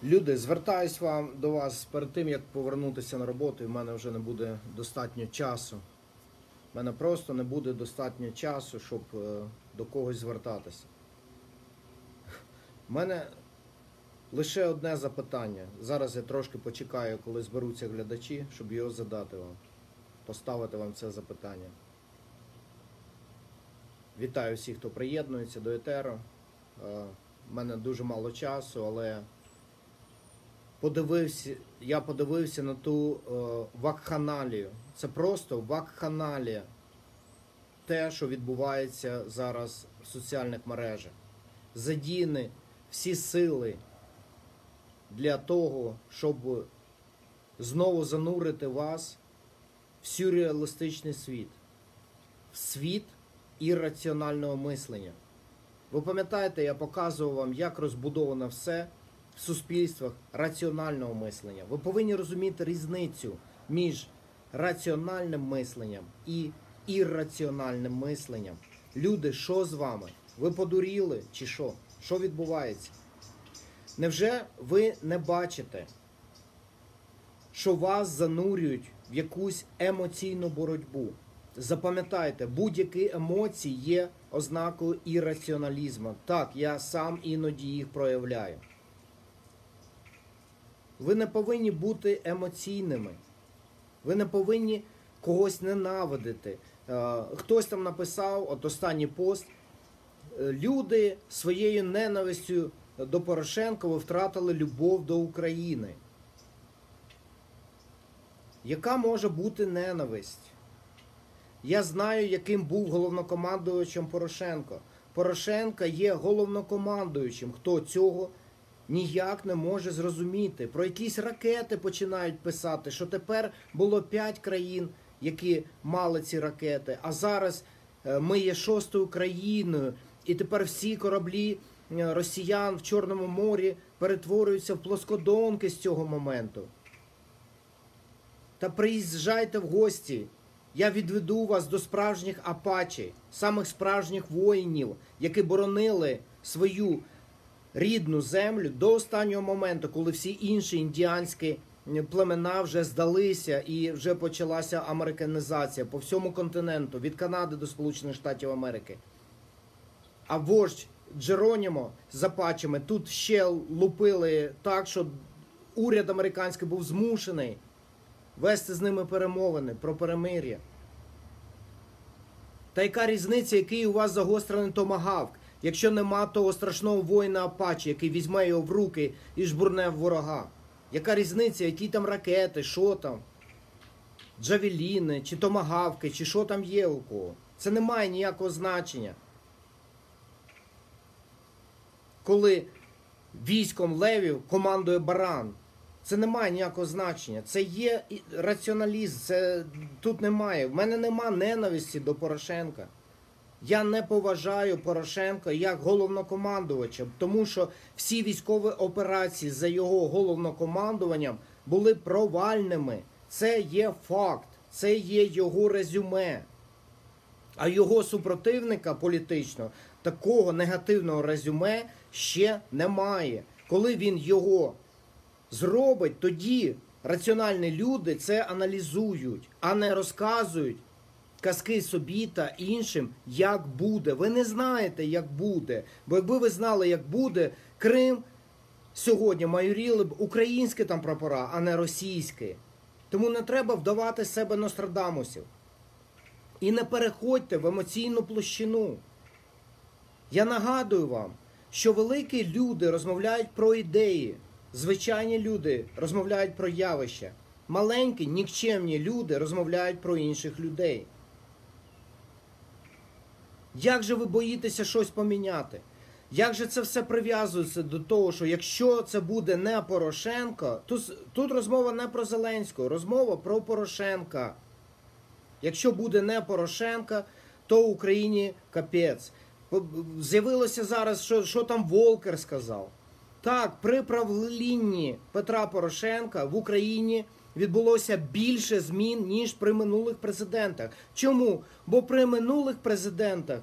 Люди, звертаюсь до вас перед тим, як повернутися на роботу, і в мене вже не буде достатньо часу. В мене просто не буде достатньо часу, щоб до когось звертатися. У мене лише одне запитання. Зараз я трошки почекаю, коли зберуться глядачі, щоб його задати вам. Поставити вам це запитання. Вітаю всіх, хто приєднується до етеру. У мене дуже мало часу, але я подивився на ту вакханалію. Це просто вакханалія. Те, що відбувається зараз в соціальних мережах. Задіяні всі сили для того, щоб знову занурити вас в сюрреалістичний світ. В світ ірраціонального мислення. Ви пам'ятаєте, я показував вам, як розбудовано все в суспільствах раціонального мислення. Ви повинні розуміти різницю між раціональним мисленням і ірраціональним мисленням. Люди, що з вами? Ви подуріли чи що? Що відбувається? Невже ви не бачите, що вас занурюють в якусь емоційну боротьбу? Запам'ятайте, будь-які емоції є ознакою ірраціоналізму. Так, я сам іноді їх проявляю. Ви не повинні бути емоційними. Ви не повинні когось ненавидити. Хтось там написав, от останній пост, люди своєю ненавистю до Порошенка втратили любов до України. Яка може бути ненависть? Я знаю, яким був головнокомандуючим Порошенко. Порошенко є головнокомандуючим. Хто цього ніяк не може зрозуміти. Про якісь ракети починають писати, що тепер було 5 країн, які мали ці ракети, а зараз ми є 6-ю країною, і тепер всі кораблі росіян в Чорному морі перетворюються в плоскодонки з цього моменту. Та приїжджайте в гості. Я відведу вас до справжніх апачі, самих справжніх воїнів, які боронили свою рідну землю до останнього моменту, коли всі інші індіанські племена вже здалися і вже почалася американізація по всьому континенту, від Канади до Сполучених Штатів Америки. А вождь Джеронімо з апачами тут ще лупили так, що уряд американський був змушений вести з ними перемовини про перемир'я. Та яка різниця, який у вас загострений томагавк, якщо нема того страшного воїна Апачі, який візьме його в руки і жбурне в ворога? Яка різниця, які там ракети, що там? Джавеліни, чи томагавки, чи що там є у кого? Це не має ніякого значення. Коли військом левів командує баран, це не має ніякого значення. Це є раціоналізм, тут немає. В мене нема ненависті до Порошенка. Я не поважаю Порошенка як головнокомандувача, тому що всі військові операції за його головнокомандуванням були провальними. Це є факт, це є його резюме. А його супротивника політичного такого негативного резюме ще немає. Коли він його зробить, тоді раціональні люди це аналізують, а не розказують казки собі та іншим, як буде. Ви не знаєте, як буде. Бо якби ви знали, як буде, Крим сьогодні майоріли б українські там прапора, а не російські. Тому не треба вдавати з себе Нострадамусів. І не переходьте в емоційну площину. Я нагадую вам, що великі люди розмовляють про ідеї, звичайні люди розмовляють про явища, маленькі, нікчемні люди розмовляють про інших людей. Як же ви боїтеся щось поміняти? Як же це все прив'язується до того, що якщо це буде не Порошенко, тут розмова не про Зеленського, розмова про Порошенка. Якщо буде не Порошенка, то Україні капець. З'явилося зараз, що там Волкер сказав. Так, при правлінні Петра Порошенка в Україні відбулося більше змін, ніж при минулих президентах. Чому? Бо при минулих президентах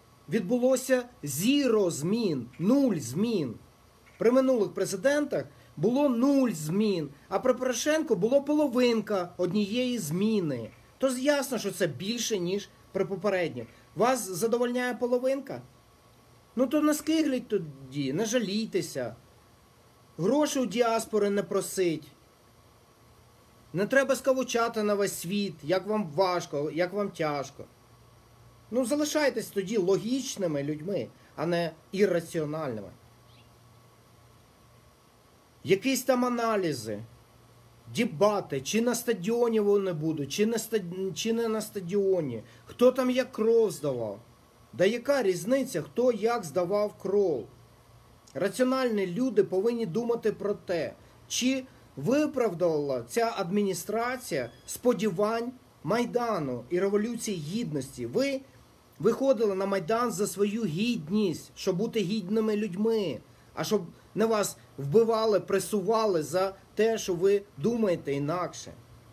відбулося 0 змін, 0 змін. При минулих президентах було 0 змін, а при Порошенку було половинка однієї зміни. То ясно, що це більше, ніж при попередніх. Вас задовольняє половинка? Ну то не скигліть тоді, не жалійтеся. Гроші у діаспори не просить. Не треба скавучати на весь світ, як вам важко, як вам тяжко. Ну залишайтесь тоді логічними людьми, а не ірраціональними. Якісь там аналізи, дебати, чи на стадіоні вони будуть, чи не на стадіоні. Хто там як кров здавав? Да яка різниця, хто як здавав кров? Раціональні люди повинні думати про те, чи виправдала ця адміністрація сподівань Майдану і Революції Гідності. Ви виходили на Майдан за свою гідність, щоб бути гідними людьми, а щоб не вас вбивали, пресували за те, що ви думаєте інакше.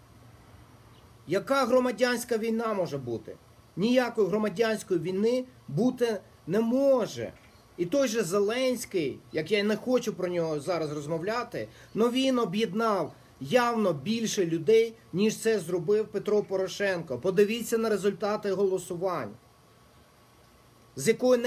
Яка громадянська війна може бути? Ніякої громадянської війни бути не може. І той же Зеленський, як я не хочу про нього зараз розмовляти, но він об'єднав явно більше людей, ніж це зробив Петро Порошенко. Подивіться на результати голосувань. З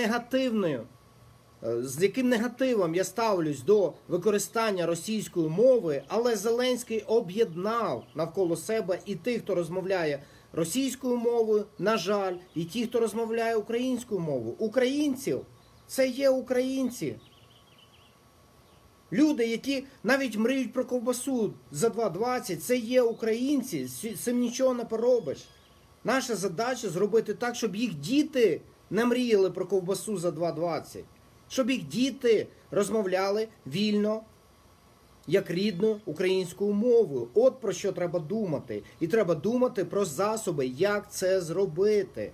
яким негативом я ставлюсь до використання російської мови, але Зеленський об'єднав навколо себе і тих, хто розмовляє російською мовою, на жаль, і ті, хто розмовляє українською мовою. Українців – це є українці. Люди, які навіть мріють про ковбасу за 2,20, це є українці, з цим нічого не поробиш. Наша задача зробити так, щоб їх діти не мріяли про ковбасу за 2,20. Щоб їх діти розмовляли вільно, як рідною українською мовою. От про що треба думати. І треба думати про засоби, як це зробити.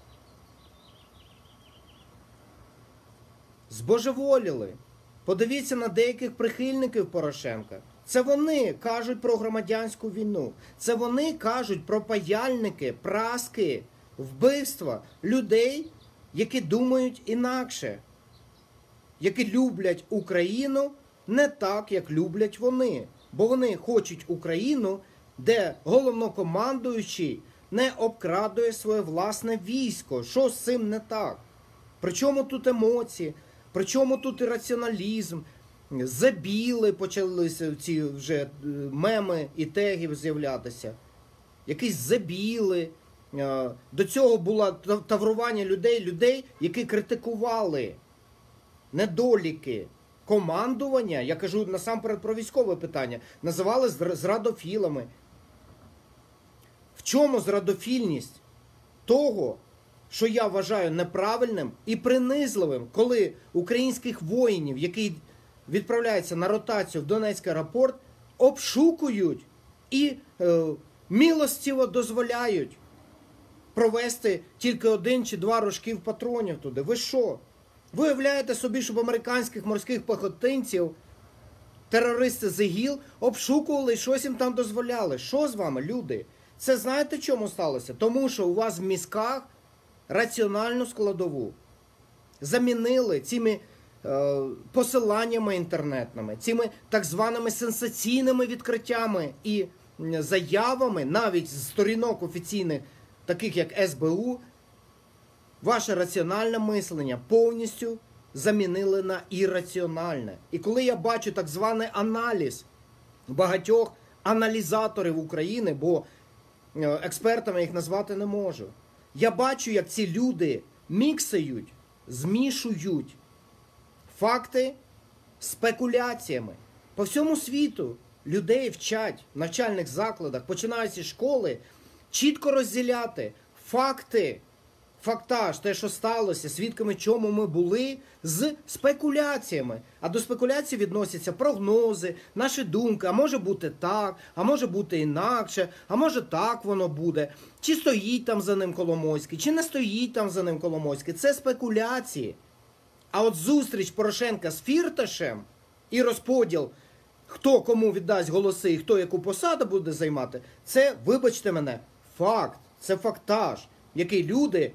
Збожеволіли. Подивіться на деяких прихильників Порошенка. Це вони кажуть про громадянську війну. Це вони кажуть про паяльники, праски, вбивства людей, які думають інакше. Які люблять Україну не так, як люблять вони. Бо вони хочуть Україну, де головнокомандуючий не обкрадує своє власне військо. Що з цим не так? Причому тут емоції? Причому тут і раціоналізм? Забіли почалися ці вже меми і теги з'являтися. Якісь забіли. До цього було таврування людей, які критикували недоліки командування, я кажу насамперед про військове питання, називали зрадофілами. В чому зрадофільність того, що я вважаю неправильним і принизливим, коли українських воїнів, які відправляються на ротацію в Донецький аеропорт, обшукують і милостиво дозволяють провести тільки 1 чи 2 рожків патронів туди. Ви що? Ви уявляєте собі, щоб американських морських пехотинців, терористи з ІГІЛ, обшукували і щось їм там дозволяли? Що з вами, люди? Це знаєте, чому сталося? Тому що у вас в мізках раціональну складову замінили цими посиланнями інтернетними, цими так званими сенсаційними відкриттями і заявами, навіть з сторінок офіційних, таких як СБУ, ваше раціональне мислення повністю замінили на ірраціональне. І коли я бачу так званий аналіз багатьох аналізаторів України, бо експертами їх назвати не можу, я бачу, як ці люди міксують, змішують факти з спекуляціями. По всьому світу людей вчать в навчальних закладах, починаючи з школи, чітко розділяти факти, фактаж, те, що сталося, свідками чому ми були, з спекуляціями. А до спекуляцій відносяться прогнози, наші думки, а може бути так, а може бути інакше, а може так воно буде. Чи стоїть там за ним Коломойський, чи не стоїть там за ним Коломойський. Це спекуляції. А от зустріч Порошенка з Фірташем і розподіл, хто кому віддасть голоси і хто яку посаду буде займати, це, вибачте мене, факт, це фактаж, який люди,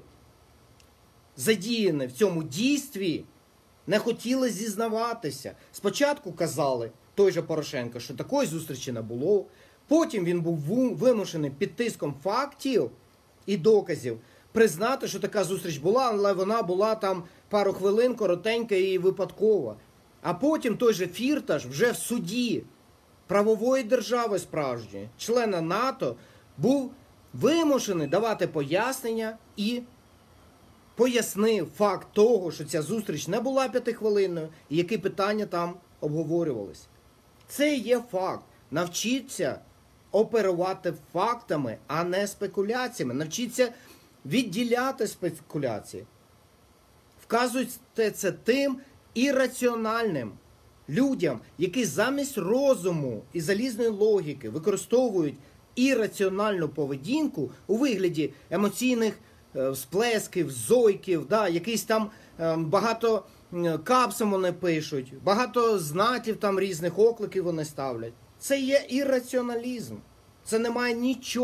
задіяні в цьому дійстві, не хотіли зізнаватися. Спочатку казали, той же Порошенко, що такої зустрічі не було. Потім він був вимушений під тиском фактів і доказів признати, що така зустріч була, але вона була там пару хвилин, коротенька і випадкова. А потім той же Фірташ вже в суді правової держави справжньої, члена НАТО, був вимушений давати пояснення і пояснив факт того, що ця зустріч не була 5-хвилинною і які питання там обговорювались. Це є факт. Навчіться оперувати фактами, а не спекуляціями. Навчіться відділяти спекуляції. Вказуйте це тим ірраціональним людям, які замість розуму і залізної логіки використовують ірраціональну поведінку у вигляді емоційних сплесків, зойків, якісь там багато капсом вони пишуть, багато знаків там різних окликів вони ставлять. Це є ірраціоналізм. Це не має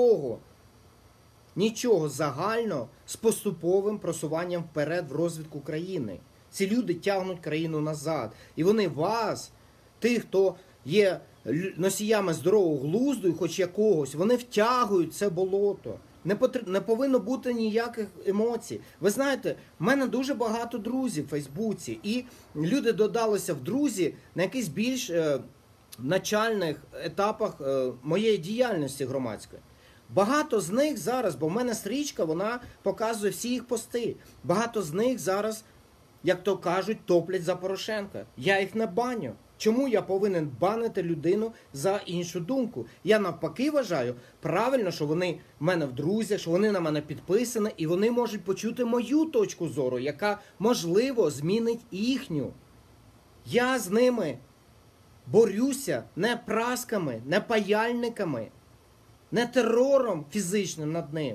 нічого загального з поступовим просуванням вперед в розвитку країни. Ці люди тягнуть країну назад. І вони вас, тих, хто є носіями здорового глузду і хоч якогось, вони втягують це болото. Не повинно бути ніяких емоцій. Ви знаєте, в мене дуже багато друзів в Фейсбуці, і люди додалися в друзі на якихось більш начальних етапах моєї діяльності громадської. Багато з них зараз, бо в мене стрічка, вона показує всі їх пости. Багато з них зараз, як то кажуть, топлять за Порошенка. Я їх не баню. Чому я повинен банити людину за іншу думку? Я навпаки вважаю правильно, що вони в мене в друзях, що вони на мене підписані, і вони можуть почути мою точку зору, яка, можливо, змінить їхню. Я з ними борюся не прасками, не паяльниками, не терором фізичним над ним.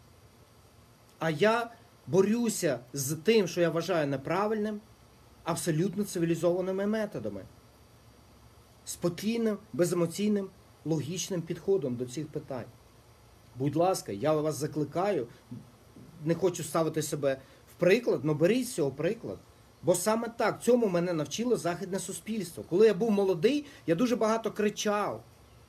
А я борюся з тим, що я вважаю неправильним, абсолютно цивілізованими методами. Спокійним, беземоційним, логічним підходом до цих питань. Будь ласка, я вас закликаю, не хочу ставити себе в приклад, але беріть з цього приклад. Бо саме так, цьому мене навчило західне суспільство. Коли я був молодий, я дуже багато кричав,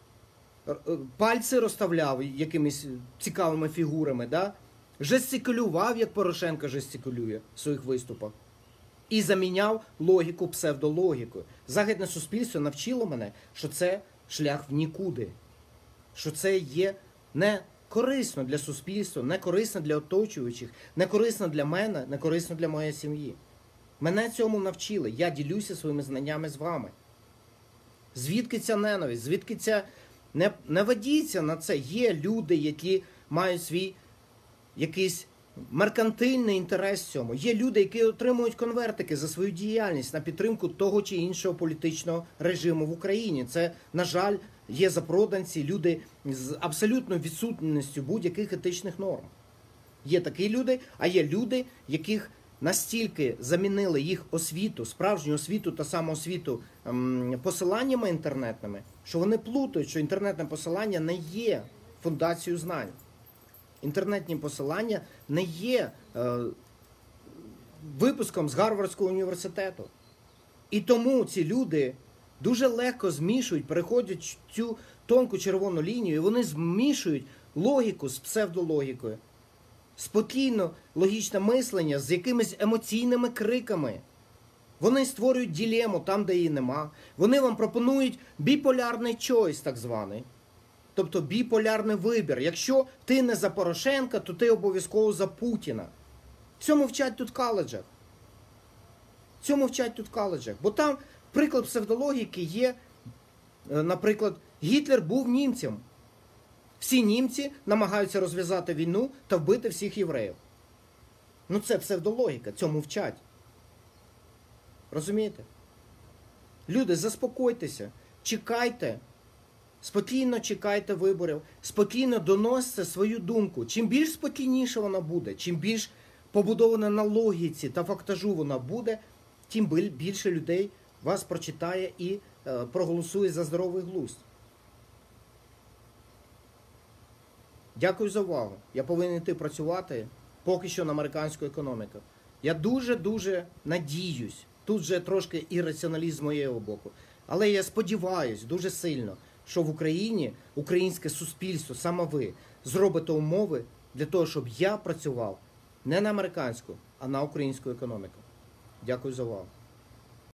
пальці розставляв якимись цікавими фігурами, жестикулював, як Порошенко жестикулює в своїх виступах. І заміняв логіку псевдологікою. Західне суспільство навчило мене, що це шлях в нікуди. Що це є не корисно для суспільства, не корисно для оточуючих, не корисно для мене, не корисно для моєї сім'ї. Мене цьому навчили. Я ділюся своїми знаннями з вами. Звідки ця ненависть? Звідки ця... Не ведіться на це. Є люди, які мають свій якийсь меркантильний інтерес в цьому. Є люди, які отримують конвертики за свою діяльність на підтримку того чи іншого політичного режиму в Україні. Це, на жаль, є запроданці, люди з абсолютною відсутністю будь-яких етичних норм. Є такі люди, а є люди, яких настільки замінили їх освіту, справжню освіту та самоосвіту посиланнями інтернетними, що вони плутають, що інтернетне посилання не є фундацією знань. Інтернетні посилання не є випуском з Гарвардського університету. І тому ці люди дуже легко змішують, переходять цю тонку червону лінію, і вони змішують логіку з псевдологікою. Спокійно логічне мислення з якимись емоційними криками. Вони створюють дилему там, де її нема. Вони вам пропонують біполярний чойс, так званий. Тобто біполярний вибір. Якщо ти не за Порошенка, то ти обов'язково за Путіна. Цьому вчать тут в коледжах. Бо там приклад псевдологіки є, наприклад, Гітлер був німцем. Всі німці намагаються розв'язати війну та вбити всіх євреїв. Це псевдологіка, цьому вчать. Розумієте? Люди, заспокойтеся, чекайте. Спокійно чекайте виборів, спокійно доносьте свою думку. Чим більш спокійніше вона буде, чим більш побудована на логіці та фактажу вона буде, тим більше людей вас прочитає і проголосує за здоровий глузд. Дякую за увагу. Я повинен йти працювати поки що на американську економіку. Я дуже-дуже надіюсь, Тут же трошки ірраціоналізм з моєго боку. Але я сподіваюся дуже сильно, що в Україні українське суспільство, саме ви, зробите умови для того, щоб я працював не на американську, а на українську економіку. Дякую за увагу.